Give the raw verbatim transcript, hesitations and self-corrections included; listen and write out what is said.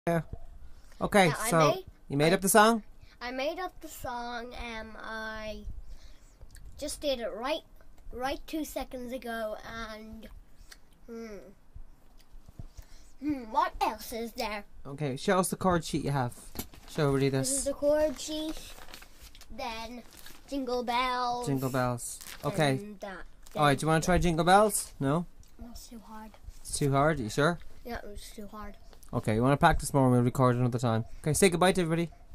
Yeah. Okay, Yeah, I so made- you made I- up the song? I made up the song and I just did it right right two seconds ago and hmm. Hmm, what else is there? Okay, show us the chord sheet you have. Show everybody This is this. the chord sheet. Then Jingle Bells. Jingle bells. Okay. And that. Alright, do you want to try Jingle Bells? No? That's too hard. It's too hard, are you sure? Yeah, it was too hard. Okay, you want to practice more and we'll record another time. Okay, say goodbye to everybody.